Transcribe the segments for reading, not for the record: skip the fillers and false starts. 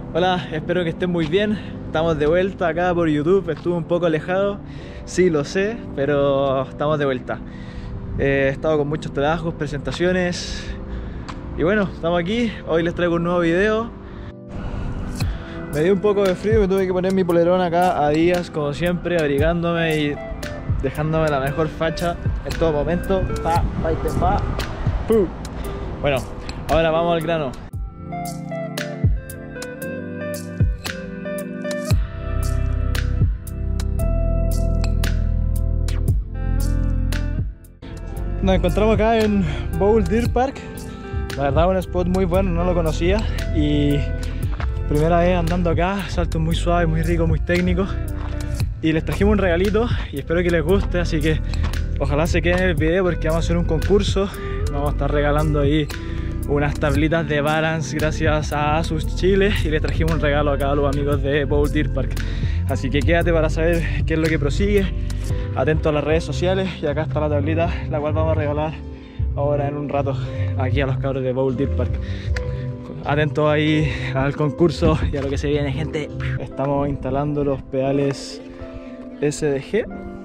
Hola, espero que estén muy bien. Estamos de vuelta acá por YouTube. Estuve un poco alejado, sí lo sé, pero estamos de vuelta. He estado con muchos trabajos, presentaciones y bueno, estamos aquí. Hoy les traigo un nuevo video. Me dio un poco de frío, me tuve que poner mi polerón acá a días, como siempre, abrigándome y dejándome la mejor facha en todo momento. Bueno, ahora vamos al grano. Nos encontramos acá en Bowl Deer Park. La verdad, un spot muy bueno, no lo conocía. Y primera vez andando acá, saltos muy suaves, muy ricos, muy técnicos. Y les trajimos un regalito y espero que les guste, así que ojalá se queden en el video porque vamos a hacer un concurso. Vamos a estar regalando ahí unas tablitas de balance gracias a Asus Chile y les trajimos un regalo acá a los amigos de Bowl Deer Park. Así que quédate para saber qué es lo que prosigue. Atento a las redes sociales y acá está la tablita, la cual vamos a regalar ahora en un rato aquí a los cabros de Bowl Deer Park. Atento ahí al concurso y a lo que se viene, gente. Estamos instalando los pedales SDG.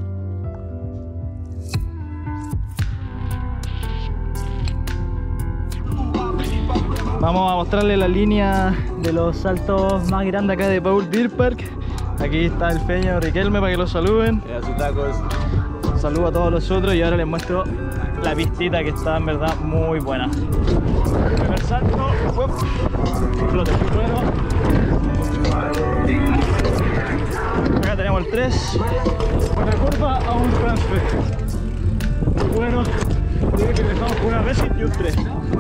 Vamos a mostrarles la línea de los saltos más grandes acá de Bowl Deer Park. Aquí está el Peña Riquelme para que lo saluden. Un saludo a todos los otros y ahora les muestro la pistita que está en verdad muy buena. Primer salto, flote bueno. Acá tenemos el 3, buena curva a un transfer. Muy bueno, digo que dejamos con una resit y un 3.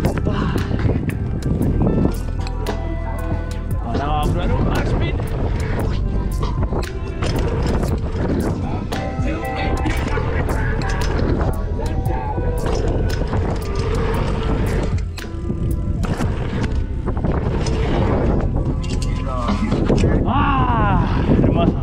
Ahora vamos a probar un backspin. Hermoso.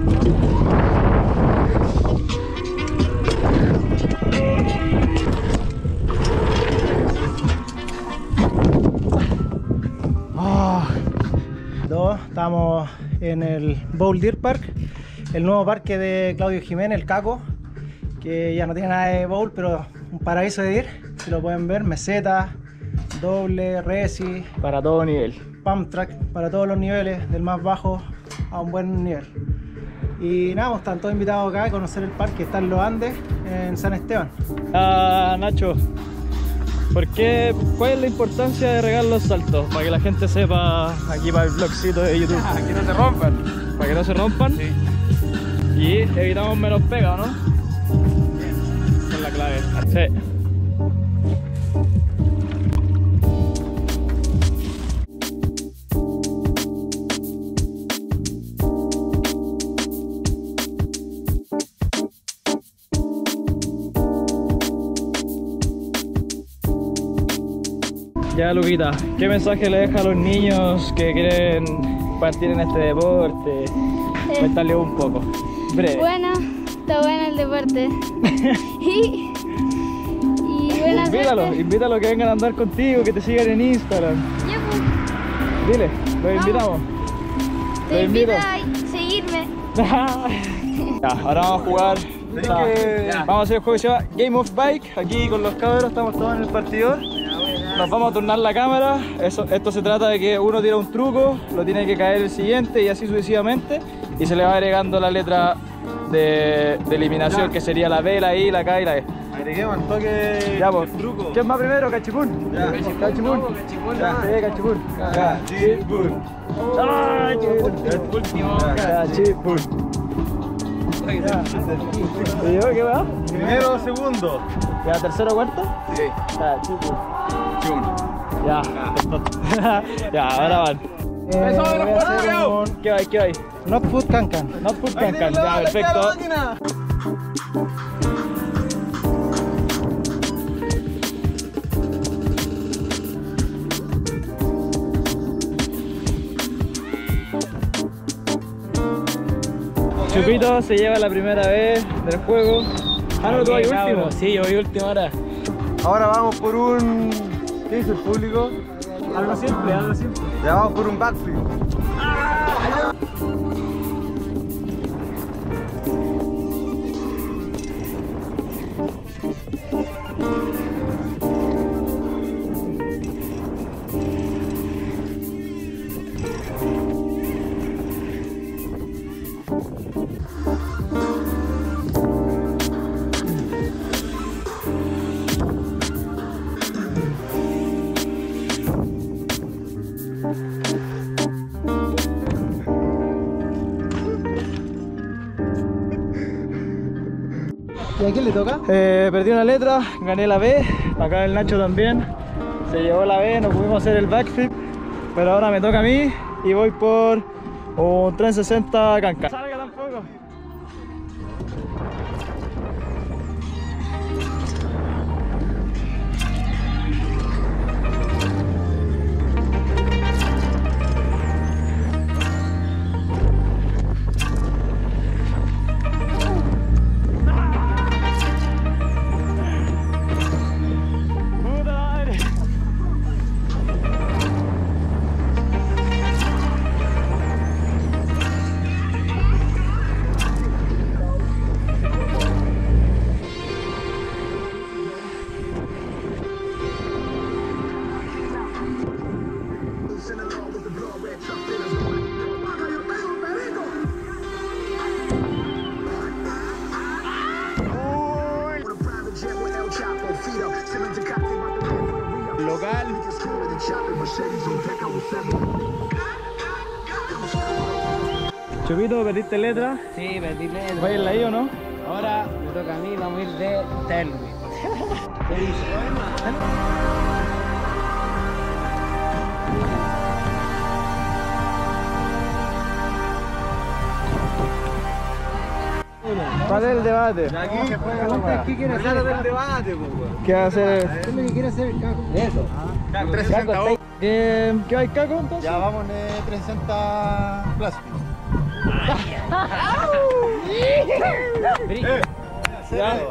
Estamos en el Bowl Deer Park, el nuevo parque de Claudio Jiménez, el Caco, que ya no tiene nada de bowl, pero un paraíso de deer. Si lo pueden ver, meseta, doble, resi, para todo nivel, pump track para todos los niveles, del más bajo a un buen nivel. Y nada, están todos invitados acá a conocer el parque. Está en Los Andes, en San Esteban. Nacho, ¿cuál es la importancia de regar los saltos? Para que la gente sepa, aquí para el vlogcito de YouTube. Que no se rompan. Para que no se rompan. Sí. Y evitamos menos pega, ¿no? Esa es la clave. Sí. Ya, Luquita, ¿qué mensaje le deja a los niños que quieren partir en este deporte? Cuéntale un poco. Breve. Bueno, está bueno el deporte. y buena suerte. Invítalo a que vengan a andar contigo, que te sigan en Instagram. Ya, pues. Dile, los invitamos. Te invito a seguirme. Ya, ahora vamos a jugar. Vamos a hacer el juego que se llama Game of Bike. Aquí con los cabros estamos todos en el partidor. Nos vamos a turnar la cámara. Esto se trata de que uno tira un truco, lo tiene que caer el siguiente y así sucesivamente, y se le va agregando la letra de eliminación, que sería la B, la I, la K y la E. Agreguemos un toque. Ya, pues. Truco. ¿Quién va primero? Cachipún. Ya. Cachipún. Cachipún. Cachipún. Último. Cachipún. ¿Y yo qué va? Primero o segundo. ¿Ya tercero o cuarto? Sí. Cachipún. Segundo. Ya. Ya, ahora van. ¿Qué hay? Not food cancan. Not food cancan. Ya, perfecto. Chupito se lleva la primera vez del juego. Ah, no, tú vas último. Sí, yo voy último ahora. Ahora vamos por un... ¿Qué dice el público? Algo simple, algo simple. Ya vamos por un backflip. ¿Y a quién le toca? Perdí una letra, gané la B, acá el Nacho también, se llevó la B, no pudimos hacer el backflip, pero ahora me toca a mí y voy por un 360 canca. Salga tampoco. Local. Chupito, ¿perdiste letra? Sí, perdí letra. ¿Vas a ir ahí o no? Ahora me toca a mí, vamos a ir de Telmi. ¿Qué dice? ¿Cuál es el debate? ¿Qué quiere hacer del debate, pues? ¿Qué va a hacer? ¿Qué es lo que quiere hacer el Caco? Eso. Caco, 360 ¿Qué hay, Caco, entonces? Ya vamos de 360 plástico. Ya.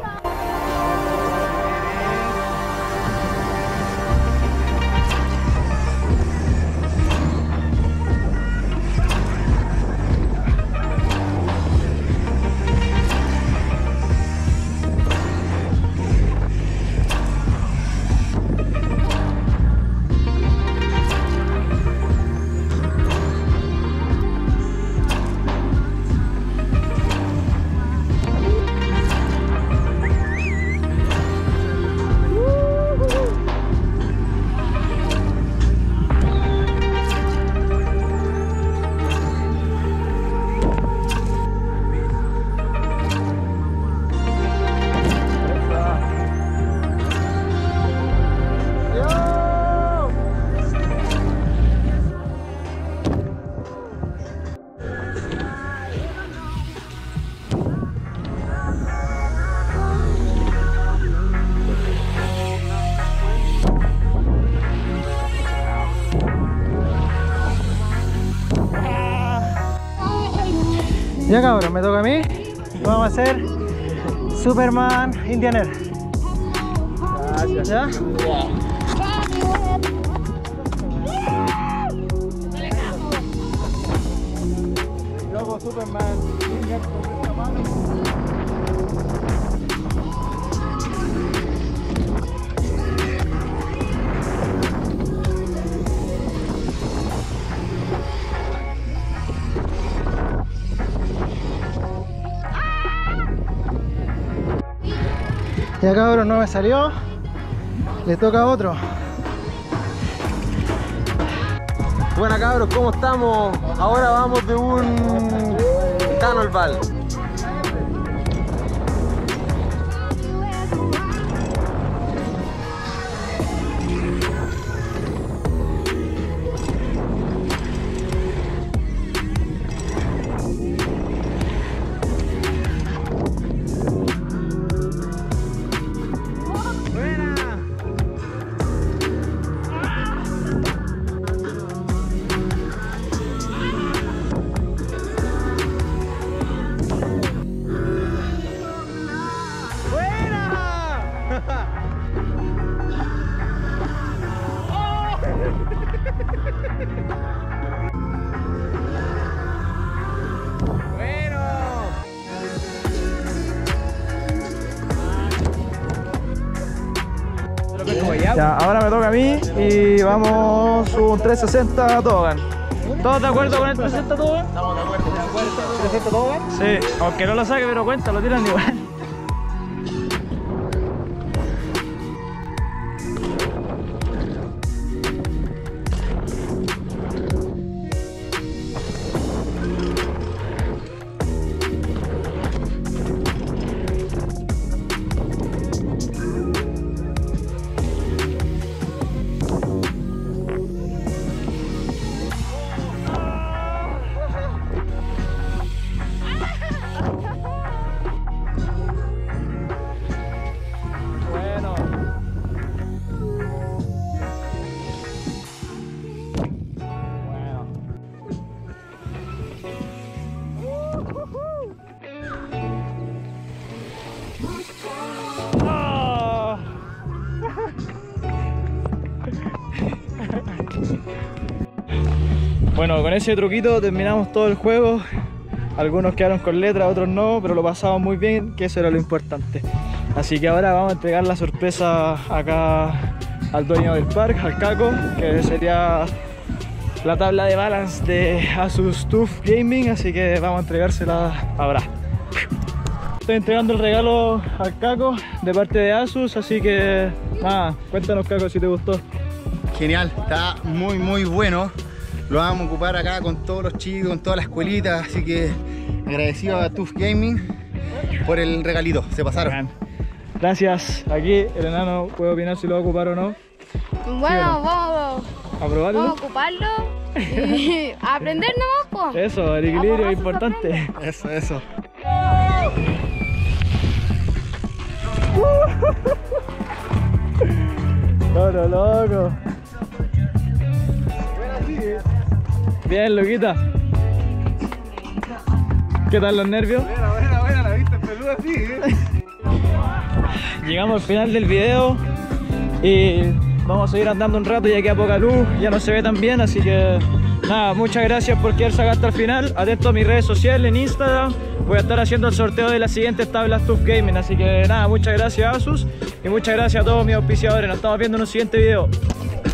Ya cabrón, me toca a mí. Vamos a hacer Superman Indianer. ¿Ya? Luego Superman Indianer con esta mano. Ya cabrón, no me salió. Le toca a otro. Buena cabros, ¿cómo estamos? Ahora vamos de un Canolval. Ya, ahora me toca a mí y vamos un 360 tobogán. ¿Todos de acuerdo con el 360 tobogán? Estamos de acuerdo. ¿360 tobogán? Sí, aunque no lo saque, pero cuenta, lo tiran igual. Bueno, con ese truquito terminamos todo el juego. Algunos quedaron con letras, otros no, pero lo pasamos muy bien, que eso era lo importante. Así que ahora vamos a entregar la sorpresa acá al dueño del parque, al Caco, que sería la tabla de balance de Asus TUF Gaming, así que vamos a entregársela ahora. Estoy entregando el regalo al Caco de parte de Asus, así que nada, cuéntanos, Caco, si te gustó. Genial, está muy bueno. Lo vamos a ocupar acá con todos los chicos, con toda la escuelita, así que agradecido a TUF Gaming por el regalito, se pasaron. Gracias. Aquí el enano puede opinar si lo va a ocupar o no. Bueno, vamos ¿A probarlo? a ocuparlo y a aprender nomás, po. Eso, el equilibrio es importante. Eso. Loco, loco. Bien, loquita. ¿Qué tal los nervios? Buena, la viste peluda así, Llegamos al final del video y vamos a seguir andando un rato, ya queda poca luz, ya no se ve tan bien, así que nada, muchas gracias por quedarse acá hasta el final. Atento a mis redes sociales en Instagram, voy a estar haciendo el sorteo de las siguientes tablas TUF Gaming, así que nada, muchas gracias Asus y muchas gracias a todos mis auspiciadores. Nos estamos viendo en un siguiente video.